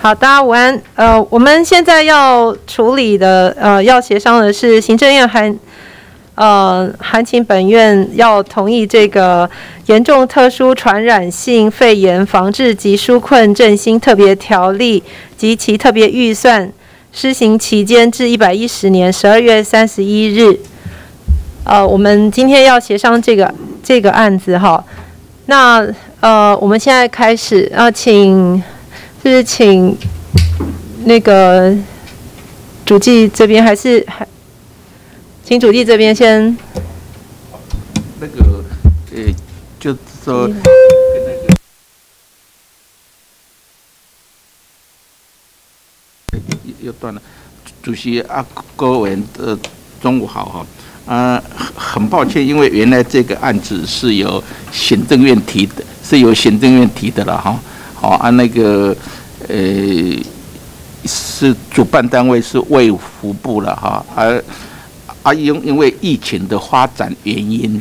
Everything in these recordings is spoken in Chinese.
好，大家午安。我们现在要处理的，要协商的是行政院函请本院要同意这个严重特殊传染性肺炎防治及纾困振兴特别条例及其特别预算施行期间至110年12月31日。我们今天要协商这个案子哈。那我们现在开始，请那个主计这边请主计这边先。 那个就是说，又断了。主席各位中午好哈。很抱歉，因为原来这个案子是由行政院提的了哈。好，那个是主办单位是卫福部了哈，因为疫情的发展原因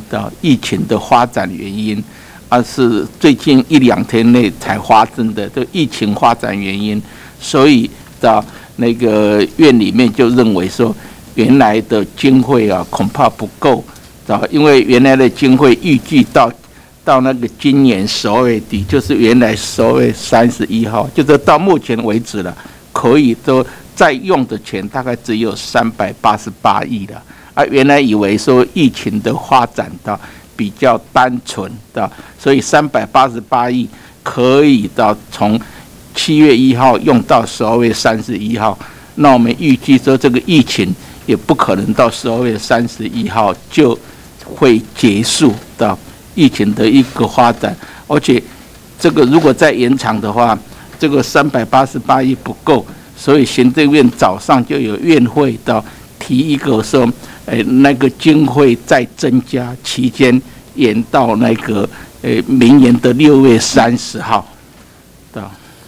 是最近1-2天内才发生的，这疫情发展原因，所以到那个院里面就认为说，原来的经费恐怕不够，因为原来的经费预计到那个今年12月底，就是原来12月31号，就是到目前为止了，可以都再用的钱大概只有388亿了。原来以为说疫情的发展到比较单纯的，所以388亿可以到从7月1号用到12月31号。那我们预计说这个疫情也不可能到12月31号就会结束的疫情的一个发展，而且这个如果再延长的话，这个388亿不够，所以行政院早上就有院会提一个说，那个经费再增加期间延到那个明年的6月30号的，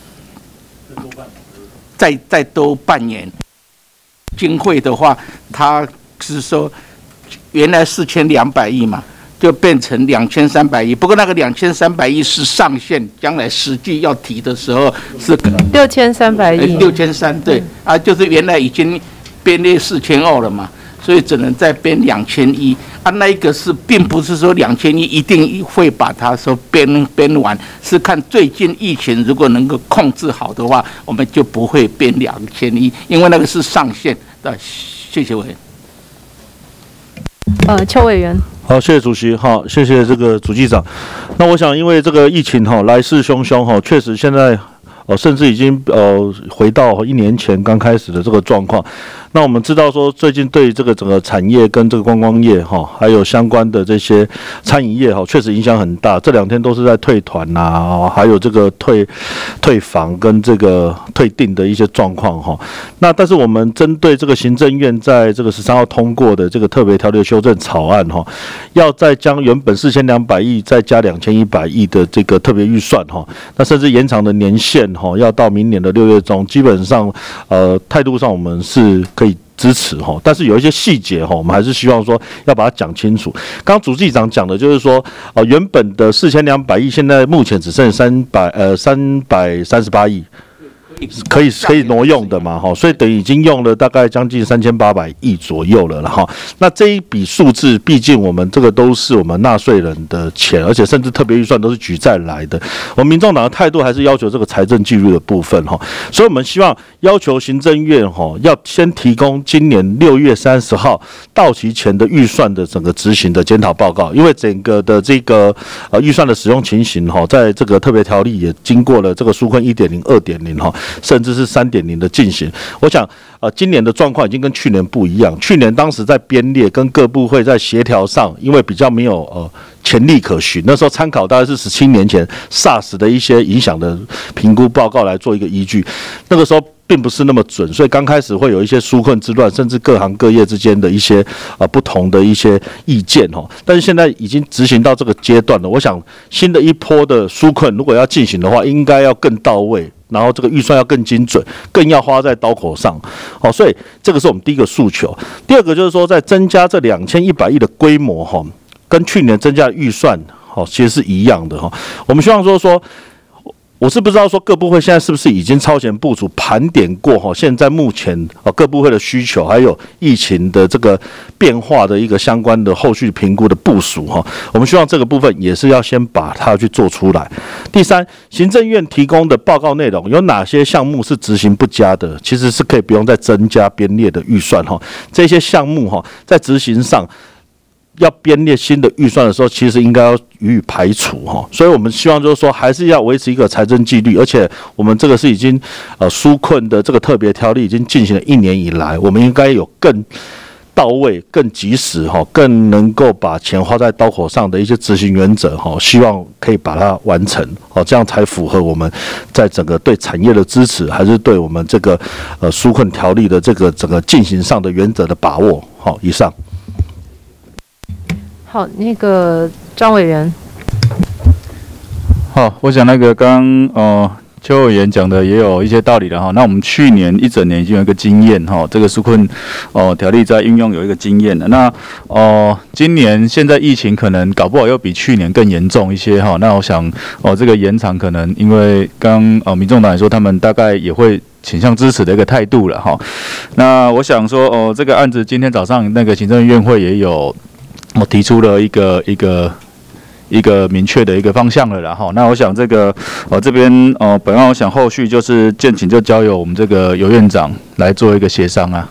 再多半年。经费的话，他是说原来4200亿嘛，就变成2300亿。不过那个2300亿是上限，将来实际要提的时候是 6300亿。 6300对就是原来已经编列4200了嘛，所以只能再编2000亿那一个是并不是说2000亿一定会把它说编完，是看最近疫情如果能够控制好的话，我们就不会编2000亿，因为那个是上限的。谢谢委员。 邱委员。 好，谢谢主席。好，谢谢这个主计长。那我想，因为这个疫情来势汹汹确实现在甚至已经回到1年前刚开始的这个状况。那我们知道说，最近对这个整个产业跟这个观光业还有相关的这些餐饮业确实影响很大。这2天都是在退团还有这个退房跟这个退订的一些状况那但是我们针对这个行政院在这个13号通过的这个特别条例修正草案要再将原本4200亿再加2100亿的这个特别预算那甚至延长的年限要到明年的6月中，基本上态度上我们是可以支持但是有一些细节我们还是希望说要把它讲清楚。刚刚主计长讲的就是说原本的4200亿，现在目前只剩338亿。可以挪用的嘛所以等于已经用了大概将近3800亿左右了那这一笔数字，毕竟我们这个都是我们纳税人的钱，而且甚至特别预算都是举债来的。我们民众党的态度还是要求这个财政纪律的部分所以我们希望要求行政院要先提供今年6月30号到期前的预算的整个执行的检讨报告，因为整个的这个预算的使用情形在这个特别条例也经过了这个纾困 1.0、2.0甚至是3.0的进行。我想今年的状况已经跟去年不一样。去年当时在编列跟各部会在协调上，因为比较没有潜力可循，那时候参考大概是17年前 SARS 的一些影响的评估报告来做一个依据，那个时候并不是那么准，所以刚开始会有一些纾困之乱，甚至各行各业之间的一些不同的一些意见但是现在已经执行到这个阶段了，我想新的一波的纾困如果要进行的话，应该要更到位，然后这个预算要更精准，更要花在刀口上所以这个是我们第一个诉求。第二个就是说，在增加这2100亿的规模跟去年增加的预算其实是一样的我们希望说我是不知道说各部会现在是不是已经超前部署盘点过现在目前各部会的需求，还有疫情的这个变化的一个相关的后续评估的部署我们希望这个部分也是要先把它去做出来。第三，行政院提供的报告内容有哪些项目是执行不佳的，其实是可以不用再增加编列的预算这些项目在执行上要编列新的预算的时候，其实应该要予以排除所以我们希望就是说，还是要维持一个财政纪律，而且我们这个是已经纾困的这个特别条例已经进行了1年以来，我们应该有更到位、更及时更能够把钱花在刀口上的一些执行原则希望可以把它完成这样才符合我们在整个对产业的支持，还是对我们这个纾困条例的这个整个进行上的原则的把握以上。 好，那个张委员。 好，我想那个邱委员讲的也有一些道理了那我们去年一整年已经有一个经验这个纾困条例在运用有一个经验了。那今年现在疫情可能搞不好又比去年更严重一些那我想这个延长可能因为民众党也说他们大概也会倾向支持的一个态度了那我想说这个案子今天早上那个行政院会也有提出了一个明确的一个方向了啦那我想这个这边本案我想后续就是建请就交由我们这个尤院长来做一个协商啊。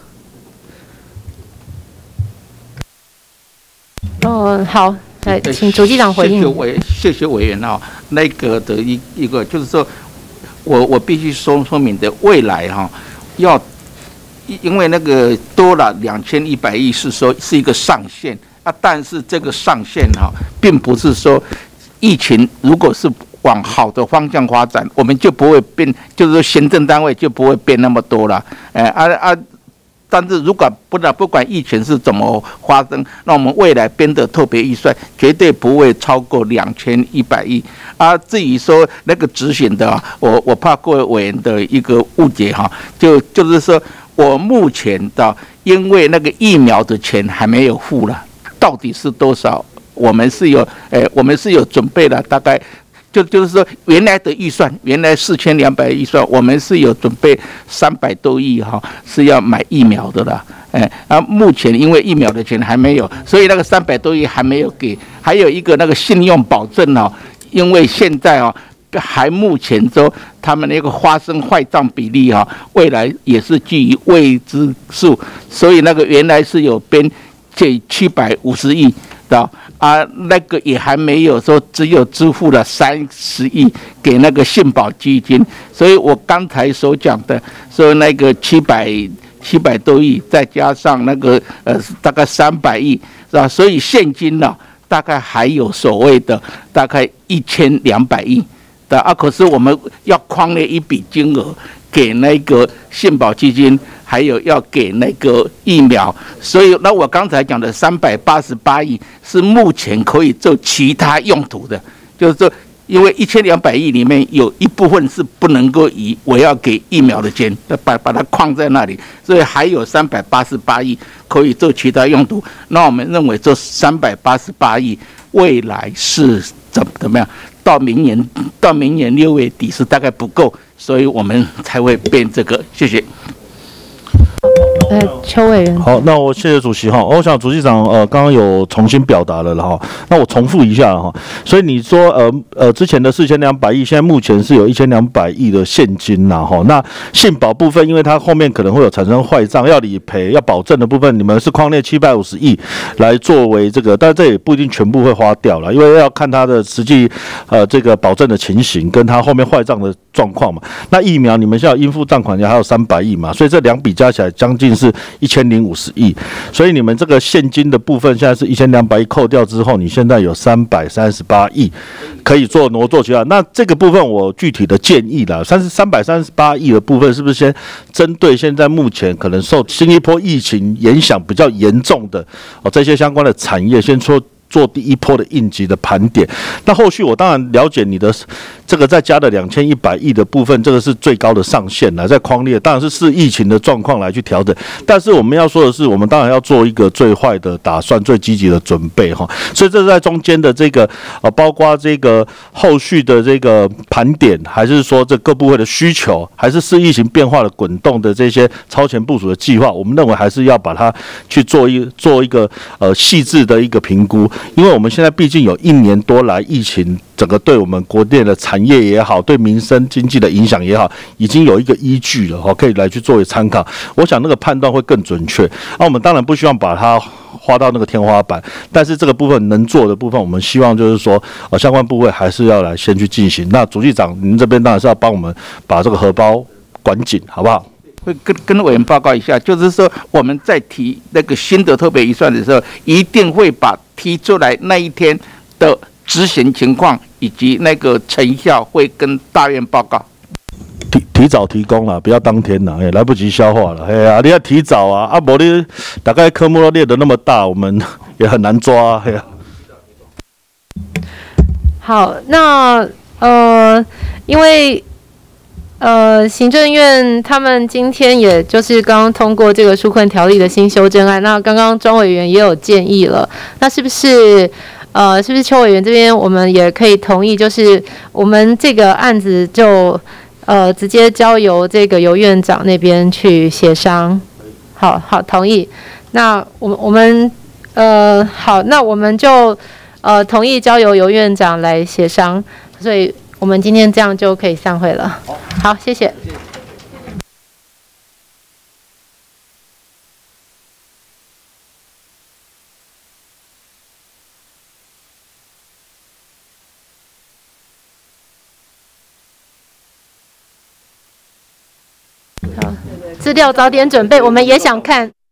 好，来请主计长回应。 谢谢委员那个的一个就是说，我必须说明的未来要因为那个多了2100亿是说是一个上限。但是这个上限并不是说疫情如果是往好的方向发展，我们就不会变，就是说行政单位就不会变那么多了。但是如果不管疫情是怎么发生，那我们未来编的特别预算绝对不会超过2100亿。至于说那个执行的我怕各位委员的一个误解就是说我目前的因为那个疫苗的钱还没有付了。到底是多少？我们是有准备的，大概就是说原来的预算，原来4200亿预算，我们是有准备300多亿是要买疫苗的啦。目前因为疫苗的钱还没有，所以那个300多亿还没有给，还有一个那个信用保证因为现在还目前说他们那个发生坏账比例未来也是基于未知数，所以那个原来是有编。这750亿的那个也还没有说，只有支付了30亿给那个信保基金，所以我刚才所讲的说那个700多亿，再加上那个大概300亿是吧？所以现金大概还有所谓的大概1200亿的可是我们要框了一笔金额给那个信保基金。还有要给那个疫苗，所以那我刚才讲的388亿是目前可以做其他用途的，就是说，因为1200亿里面有一部分是不能够以我要给疫苗的钱，把它框在那里，所以还有388亿可以做其他用途。那我们认为这388亿未来是怎么样？到明年6月底是大概不够，所以我们才会变这个。谢谢。 邱委员。 好，那我谢谢主席我想主席长刚刚有重新表达了那我重复一下所以你说之前的4200亿，现在目前是有1200亿的现金那信保部分，因为它后面可能会有产生坏账要理赔要保证的部分，你们是框列750亿来作为这个，但这也不一定全部会花掉了，因为要看它的实际这个保证的情形跟它后面坏账的状况嘛。那疫苗你们现在有应付账款还有300亿嘛，所以这两笔加起来将近是1050亿，所以你们这个现金的部分现在是1200亿扣掉之后，你现在有338亿可以做挪作其他。那这个部分我具体的建议啦，338亿的部分是不是先针对现在目前可能受新一波疫情影响比较严重的这些相关的产业，先做第一波的应急的盘点。那后续我当然了解你的这个再加的2100亿的部分，这个是最高的上限了，在框列当然是视疫情的状况来去调整。但是我们要说的是，我们当然要做一个最坏的打算，最积极的准备哈。所以这是在中间的这个包括这个后续的这个盘点，还是说这各部会的需求，还是视疫情变化的滚动的这些超前部署的计划，我们认为还是要把它去做一个细致的一个评估，因为我们现在毕竟有1年多来疫情整个对我们国内的产业也好，对民生经济的影响也好，已经有一个依据了，可以来去作为参考。我想那个判断会更准确。那我们当然不希望把它花到那个天花板，但是这个部分能做的部分，我们希望就是说，相关部位还是要来先去进行。那主计长，您这边当然是要帮我们把这个荷包管紧，好不好？ 会跟委员报告一下，就是说我们在提那个新的特别预算的时候，一定会把提出来那一天的执行情况以及那个成效会跟大院报告。 提早提供了，不要当天了，来不及消化了。哎呀，你要提早啊，不然大概科目都列得那么大，我们也很难抓。哎呀， 好，那因为行政院他们今天也就是刚刚通过这个纾困条例的新修正案，那刚刚庄委员也有建议了，那是不是邱委员这边我们也可以同意，就是我们这个案子就直接交由这个由院长那边去协商？好，同意。那我们好，那我们就同意交由院长来协商，所以我们今天这样就可以散会了。好，谢谢。好，资料早点准备，我们也想看。